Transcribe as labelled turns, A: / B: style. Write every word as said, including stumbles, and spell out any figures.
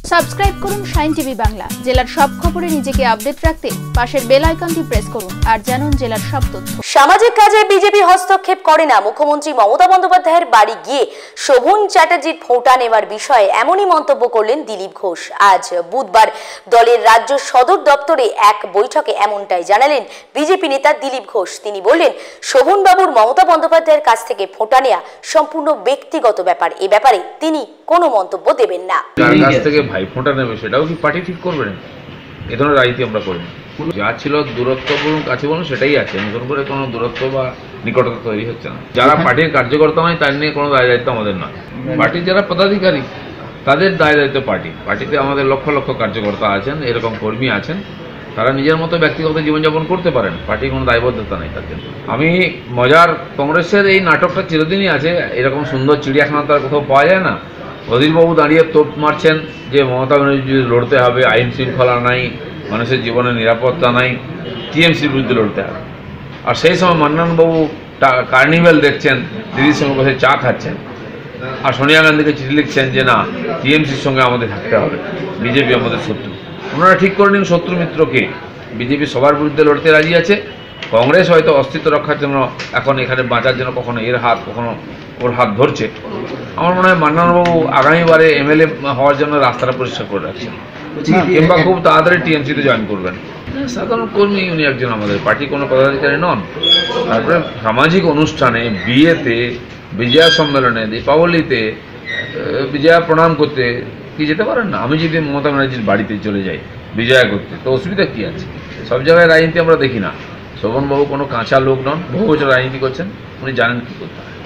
A: Subscribe করুন shine TV Bangla. জেলার সব খবরে নিজেকে আপডেট রাখতে পাশের বেল আইকনটি প্রেস করুন আর জানুন জেলার সব তথ্য।
B: সামাজিক কাজে বিজেপি হস্তক্ষেপ করে না, মুখ্যমন্ত্রী মমতা বন্দ্যোপাধ্যায়ের বাড়ি গিয়ে শোভন চ্যাটার্জির ফোঁটা নেওয়ার বিষয়ে এমনই মন্তব্য করলেন দিলীপ ঘোষ। আজ বুধবার দলের রাজ্য সদর দপ্তরে এক বৈঠকে এমনটাই জানালেন বিজেপি নেতা দিলীপ ঘোষ। তিনি বললেন, শোভনবাবুর মমতা বন্দ্যোপাধ্যায়ের কাছ থেকে ফোঁটা নেওয়া সম্পূর্ণ ব্যক্তিগত ব্যাপার, এ ব্যাপারে তিনি কোনো মন্তব্য দেবেন না।
C: কার কাছ থেকে ভাই ফোঁটা নেবে সেটাও কি পার্টি ঠিক করবে না? এ ধরনের রাজনীতি আমরা করি না। যা ছিল দূরত্ব বলুন কাছে বলুন সেটাই আছে, নতুন করে কোনো দূরত্ব বা নিকটতা তৈরি হচ্ছে না। যারা পার্টির কার্যকর্তা নয় তার নিয়ে কোনো দায় দায়িত্ব আমাদের নয়। পার্টির যারা পদাধিকারী তাদের দায় দায়িত্ব পার্টি। পার্টিতে আমাদের লক্ষ লক্ষ কার্যকর্তা আছেন, এরকম কর্মী আছেন, তারা নিজের মতো ব্যক্তিগত জীবনযাপন করতে পারেন, পার্টির কোনো দায়বদ্ধতা নেই তাদের। আমি মজার কংগ্রেসের এই নাটকটা চিরদিনই আছে, এরকম সুন্দর চিড়িয়াখানা তার কোথাও পাওয়া যায় না। অধীরবাবু দাঁড়িয়ে তোপ মারছেন যে মমতা ব্যানার্জি লড়তে হবে, আইন শৃঙ্খলা নাই, মানুষের জীবনের নিরাপত্তা নাই, টিএমসির বিরুদ্ধে লড়তে হবে। আর সেই সময় মান্নানবাবু কার্নিভেল দেখছেন, দিদির সঙ্গে বসে চা খাচ্ছেন, আর সোনিয়া গান্ধীকে চিঠি লিখছেন যে না, টিএমসির সঙ্গে আমাদের থাকতে হবে, বিজেপি আমাদের শত্রু। ওনারা ঠিক করে নিন শত্রু মিত্রকে। বিজেপি সবার বিরুদ্ধে লড়তে রাজি আছে, কংগ্রেস হয়তো অস্তিত্ব রক্ষার জন্য এখন এখানে বাঁচার জন্য কখনো এর হাত কখনো ওর হাত ধরছে। আমার মনে হয় মান্নানবাবু আগামীবারে এমএলএ হওয়ার জন্য রাস্তাটা পরিষ্কার করে রাখছেন, কিংবা খুব তাড়াতাড়ি টিএমসিতে জয়েন করবেন। সাধারণ কর্মী উনি একজন, আমাদের পার্টি কোনো পদাধিকারী নন। তারপরে সামাজিক অনুষ্ঠানে, বিয়েতে, বিজয়া সম্মেলনে, দীপাবলিতে বিজয়া প্রণাম করতে কি যেতে পারেন না? আমি যদি মমতা ব্যানার্জির বাড়িতে চলে যাই বিজয়া করতে, তো অসুবিধা কী আছে? সব জায়গায় রাজনীতি আমরা দেখি না। শোভনবাবু কোনো কাঁচা লোক নন, বহু বছর রাজনীতি করছেন, উনি জানেন কী করতে হয়।